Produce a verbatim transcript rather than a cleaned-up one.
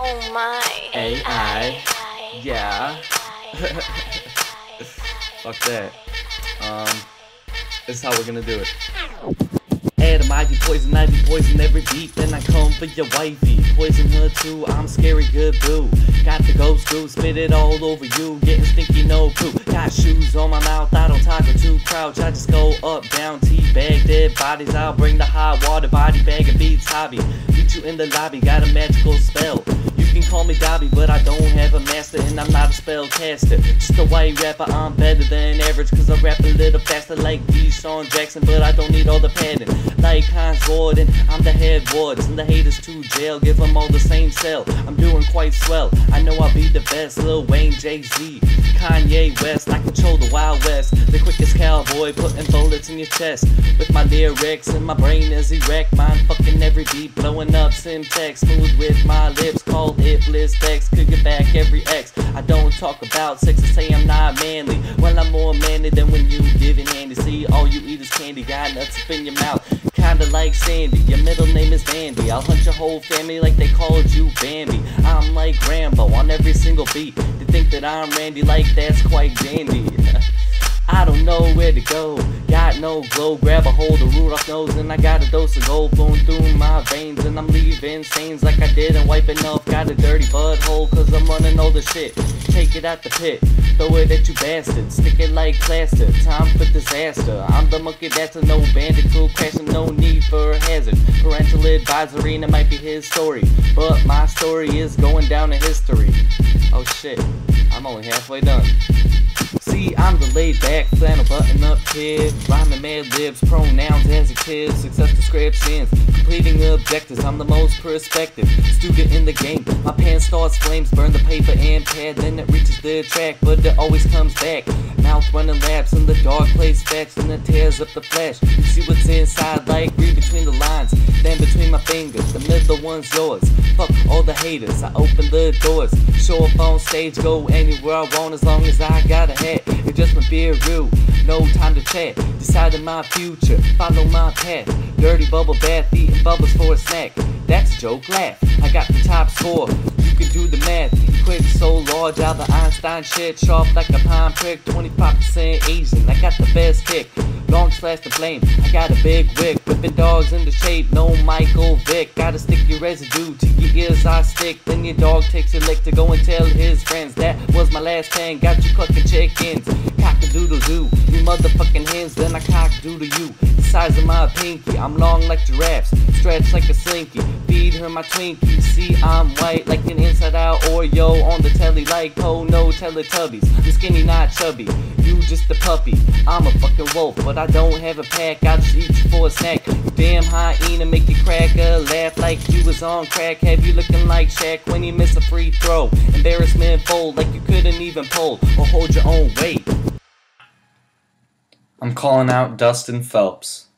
Oh my. A I. Yeah. Fuck that. Um, this is how we're gonna do it. Adam, I be poison, I be poison every beat. Then I come for your wifey, poison her too. I'm scary, good boo. Got the ghost screw, spit it all over you. Getting stinky, no poo. Got shoes on my mouth, I don't toggle to crouch. I just go up, down, teabag dead bodies. I'll bring the hot water, body bag of beats, hobby. Meet you in the lobby, got a magical spell. You can call me Dobby, but I don't have a master and I'm not a spell caster. Just a white rapper, I'm better than average, cause I rap a little faster like Deshaun Jackson, but I don't need all the padding. Like Hines Gordon, I'm the head wards, and the haters to jail, give them all the same cell. I'm doing quite swell, I know I'll be the best. Lil Wayne, Jay-Z, Kanye West, I control the Wild West. The quickest cowboy, putting bullets in your chest. With my lyrics and my brain is erect, mind fucking every beat, blowing up Simtex. Smooth with my lips, called it Bliss Dex. Could get back every X. I don't talk about sex, I say I'm not manly. Well, I'm more manly than when you giving handy. See, all you eat is candy, got nuts up in your mouth. Kinda like Sandy, your middle name is Dandy. I'll hunt your whole family like they called you Bambi. I'm like Rambo on every single beat. They think that I'm Randy, like that's quite dandy. I don't know where to go, got no glow. Grab a hold of Rudolph's nose and I got a dose of gold flowing through my veins. And I'm leaving stains like I didn't wipe enough. Got a dirty butthole cause I'm running all the shit. Take it out the pit, throw it at you bastards. Stick it like plaster, time for disaster. I'm the monkey that's a no bandit crew crashing, no need for a hazard. Parental advisory and it might be his story, but my story is going down in history. Oh shit, I'm only halfway done. See, I'm the laid-back, flannel button-up kid, rhyming mad libs, pronouns as a kid, success descriptions, completing objectives. I'm the most perspective student in the game. My pen starts flames, burn the paper and pad, then it reaches the track, but it always comes back. Mouth running laps in the dark place, fetch, and it tears up the flesh. You see what's inside, like read between the lines, then between my fingers, the middle one's yours. Fuck all the haters, I open the doors, show up on stage, go anywhere I want as long as I got a hat. It just might be rude, no time to chat. Deciding my future, follow my path. Dirty bubble bath, eating bubbles for a snack. That's a joke, laugh. I got the top score, you can do the math. Equation so large, Albert Einstein shit. Sharp like a pine prick, twenty-five percent Asian. I got the best kick, long slash the flame. I got a big wick, whipping dogs into shape. No Michael Vick, gotta stick your residue to your ears. I stick, then your dog takes your lick to go and tell his friends. That was my last pen, got you clucking chickens. Cock-a-doodle-doo, you motherfucking hens. Then I cock-doodle you, the size of my pinky. I'm long like giraffes, stretch like a slinky. Feed her my Twinkie, see I'm white like an inside-out Oreo. On the telly like oh no Teletubbies. I'm skinny, not chubby, you just a puppy. I'm a fucking wolf, but I don't have a pack. I just eat you for a snack. You damn hyena, make you crack a laugh like you was on crack. Have you looking like Shaq when you miss a free throw? Embarrassment fold like you couldn't even pull or hold your own weight. I'm calling out Dustin Phelps.